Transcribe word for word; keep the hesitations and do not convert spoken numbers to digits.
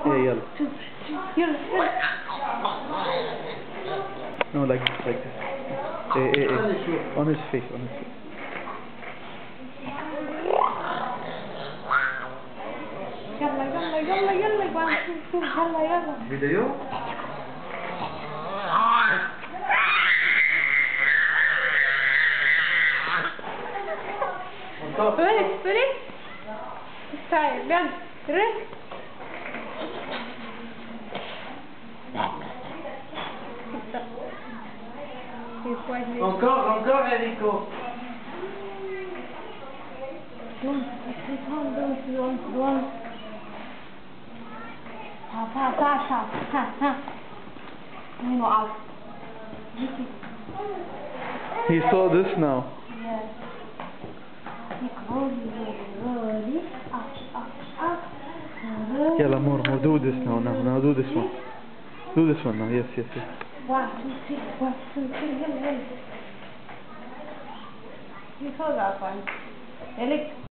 Hey, yalla. two, three, yalla. No, like this, like this. Hey, hey, hey. On his face, on his face. يلا يلا يلا يلا one two two يلا يلا. Video? Ready, ready? Style, done. Ready? Encore, encore, Enrico. Don't, don't, don't, don't, don't. Ha, ha, ha, ha, ha, ha. You know, out. He saw this now. Yes. Slowly, up, up, up. Yalla, more, more. Do this now, now, now. Do this one. Do this one now. Yes, yes, yes. One, two, three, one, two, three, yalla, yalla. You saw that one. Elect